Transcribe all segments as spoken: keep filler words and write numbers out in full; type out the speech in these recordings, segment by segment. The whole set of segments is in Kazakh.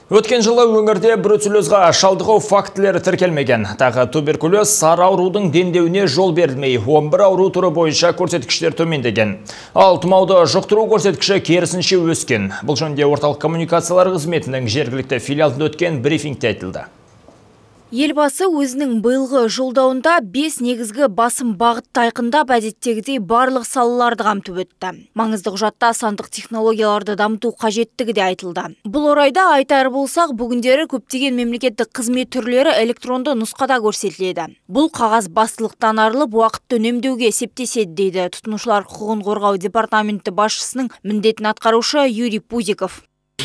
Өткен жылы өңірде бруцеллезға шалдығу фактілері тіркелмеген. Тағы туберкулез сары аурудың дендеуіне жол берілмей, он бір ауру түрі бойынша көрсеткіштер төмендеген. Ал тұмауды жұқтыру көрсеткіші керісінше өскен. Бұл жөнінде орталық коммуникациялар қызметінің жергілікті филиалында өткен брифингте айтылды. Елбасы өзінің биылғы жолдауында бес негізгі басым бағытты айқындап, әдеттегідей барлық салаларды қамтып өтті. Маңызды құжатта сандық технологияларды дамыту қажеттігі де айтылды. Бұл орайда айтар болсақ, бүгіндері көптеген мемлекеттік қызмет түрлері электронды нұсқада көрсетіледі. Бұл қағаз бастылықтан арылып, уақытты үнемдеуге септеседі дейді тұтынушылар құқығын қорғау департаменті басшысының міндетін атқарушы Юрий Пузиков.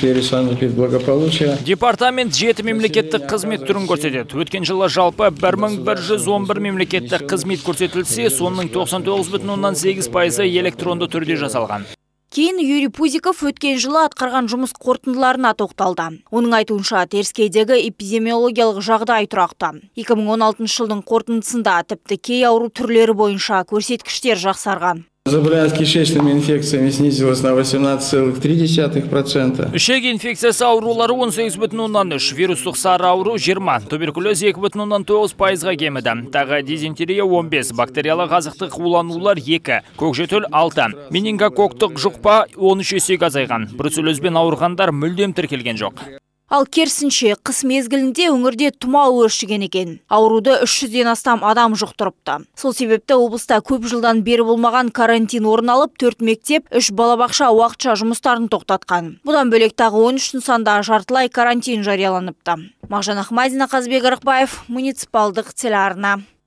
Департамент жеті мемлекеттік қызмет түрін көрсетеді. Өткен жылы жалпы бір мың бір жүз он бір мемлекеттік қызмет көрсетілсе, соның тоқсан тоғыз бүтін оннан сегіз пайызы электронды түрде жасалған. Кейін Юрий Пузиков өткен жылы атқарған жұмыс қорытындыларына тоқталды. Оның айтуынша теріскейдегі эпидемиологиялық жағдай тұрақты. екі мың он алтыншы жылдың қорытындысында тіпті кей ауру түрлері бойынша көрсеткіштер жақсарған. Заболеваемость кишечными инфекциями снизилась на восемнадцать целых три десятых процента. Ішек инфекциясы аурулары он сегіз бүтін оннан үш, вирустық сары ауру жиырма, туберкулез екі бүтін оннан тоғыз пайызға кеміді. Тағы дизентерия он бес, бактериялық азықтық уланулар екі, көкжетөл алты, менингококктық жұқпа он үш есеге азайған. Бруцеллезбен ауырғандар мүлдем тіркелген жоқ. Ал керісінше, қыс мезгілінде өңірде тұмау өршіген екен. Ауруды үш жүзден астам адам жұқтырыпты. Сол себепті облыста көп жылдан бері болмаған карантин орын алып, төрт мектеп, үш балабақша уақытша жұмыстарын тоқтатқан. Бұдан бөлек тағы он үш нысанда жартылай карантин жарияланыпты. Мағжан Ахмадина, Қазбек Арықбаев, муниципалдық телеарна.